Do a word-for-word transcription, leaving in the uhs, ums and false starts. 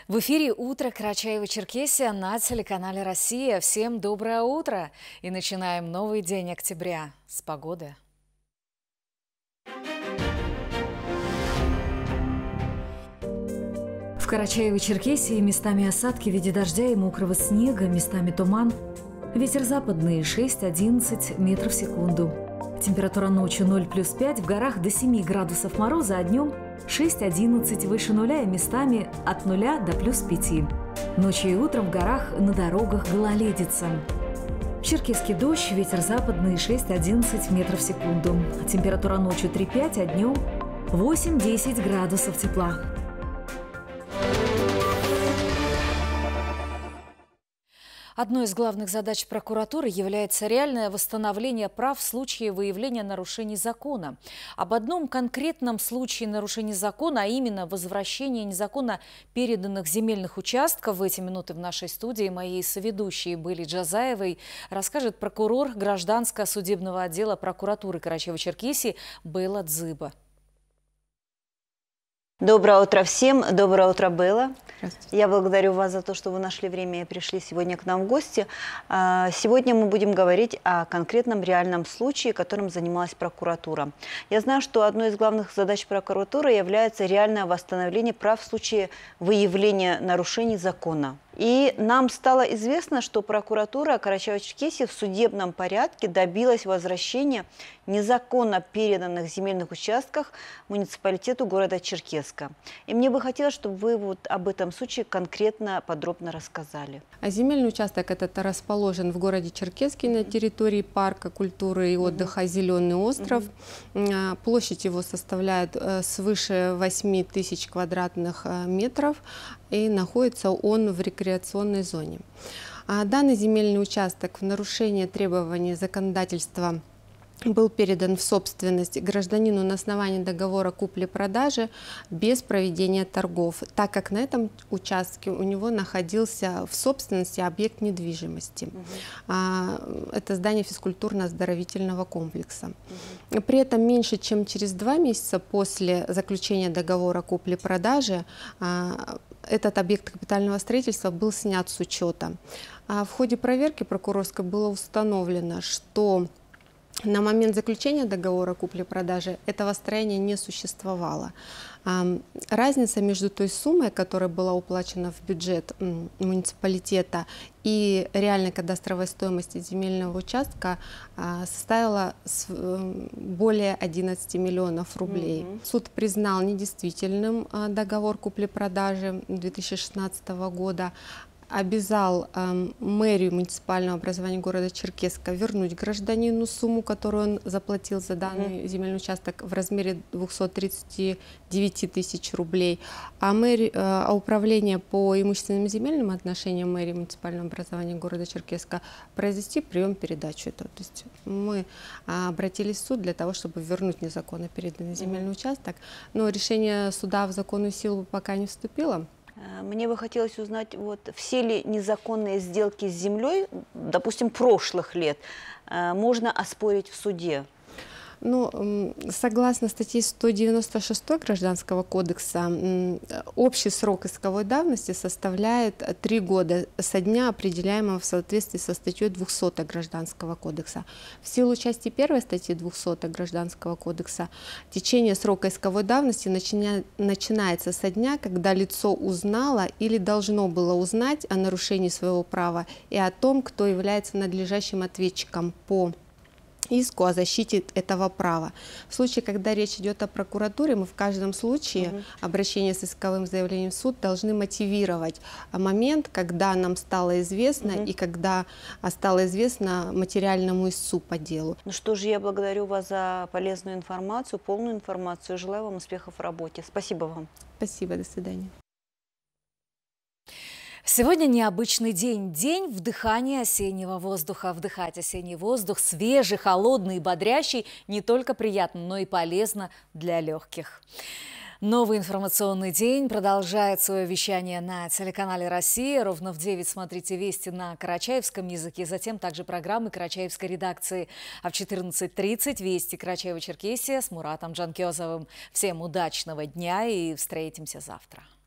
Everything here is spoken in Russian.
В эфире «Утро Карачаево-Черкесия» на телеканале «Россия». Всем доброе утро! И начинаем новый день октября с погоды. В Карачаево-Черкесии местами осадки в виде дождя и мокрого снега, местами туман. Ветер западный шесть-одиннадцать метров в секунду. Температура ночью ноль плюс пять, в горах до семи градусов мороза, а днем шесть-одиннадцать выше нуля и местами от нуля до плюс пяти. Ночью и утром в горах на дорогах гололедица. В Черкесске дождь, ветер западный шесть-одиннадцать метров в секунду. Температура ночью три-пять, а днем восемь-десять градусов тепла. Одной из главных задач прокуратуры является реальное восстановление прав в случае выявления нарушений закона. Об одном конкретном случае нарушений закона, а именно возвращение незаконно переданных земельных участков, в эти минуты в нашей студии моей соведущей Были Джазаевой расскажет прокурор гражданского судебного отдела прокуратуры Карачаево-Черкесии Бела Дзыба. Доброе утро всем. Доброе утро, Белла. Я благодарю вас за то, что вы нашли время и пришли сегодня к нам в гости. Сегодня мы будем говорить о конкретном реальном случае, которым занималась прокуратура. Я знаю, что одной из главных задач прокуратуры является реальное восстановление прав в случае выявления нарушений закона. И нам стало известно, что прокуратура Карачаево-Черкесии в судебном порядке добилась возвращения незаконно переданных земельных участков муниципалитету города Черкесска. И мне бы хотелось, чтобы вы вот об этом случае конкретно, подробно рассказали. А земельный участок этот расположен в городе Черкесске на территории парка культуры и отдыха «Зеленый остров». Mm-hmm. Площадь его составляет свыше восьми тысяч квадратных метров. И находится он в рекреационной зоне. А данный земельный участок в нарушение требований законодательства был передан в собственность гражданину на основании договора купли-продажи без проведения торгов, так как на этом участке у него находился в собственности объект недвижимости. Угу. Это здание физкультурно-оздоровительного комплекса. Угу. При этом меньше чем через два месяца после заключения договора купли-продажи этот объект капитального строительства был снят с учета. В ходе проверки прокурорской было установлено, что на момент заключения договора купли-продажи этого строения не существовало. Разница между той суммой, которая была уплачена в бюджет муниципалитета, и реальной кадастровой стоимости земельного участка составила более одиннадцати миллионов рублей. Mm-hmm. Суд признал недействительным договор купли-продажи две тысячи шестнадцатого года, обязал э, мэрию муниципального образования города Черкесска вернуть гражданину сумму, которую он заплатил за данный mm-hmm. земельный участок в размере двухсот тридцати девяти тысяч рублей, а, мэрия, э, а управление по имущественным земельным отношениям мэрии муниципального образования города Черкесска произвести прием-передачу этого. То есть мы а, обратились в суд для того, чтобы вернуть незаконно переданный земельный mm-hmm. участок, но решение суда в законную силу пока не вступило. Мне бы хотелось узнать, вот, все ли незаконные сделки с землей, допустим, прошлых лет, можно оспорить в суде? Ну, согласно статье сто девяносто шесть Гражданского кодекса, общий срок исковой давности составляет три года со дня, определяемого в соответствии со статьей двухсотой Гражданского кодекса. В силу части первой статьи двухсотой Гражданского кодекса течение срока исковой давности начиня... начинается со дня, когда лицо узнало или должно было узнать о нарушении своего права и о том, кто является надлежащим ответчиком по иску о защите этого права. В случае, когда речь идет о прокуратуре, мы в каждом случае угу. обращение с исковым заявлением в суд должны мотивировать момент, когда нам стало известно угу. и когда стало известно материальному истцу по делу. Ну что же, я благодарю вас за полезную информацию, полную информацию. Желаю вам успехов в работе. Спасибо вам. Спасибо, до свидания. Сегодня необычный день. День вдыхания осеннего воздуха. Вдыхать осенний воздух свежий, холодный и бодрящий не только приятно, но и полезно для легких. Новый информационный день продолжает свое вещание на телеканале «Россия». Ровно в девять смотрите «Вести» на карачаевском языке, затем также программы карачаевской редакции. А в четырнадцать тридцать «Вести» Карачаево-Черкесия с Муратом Джанкезовым. Всем удачного дня и встретимся завтра.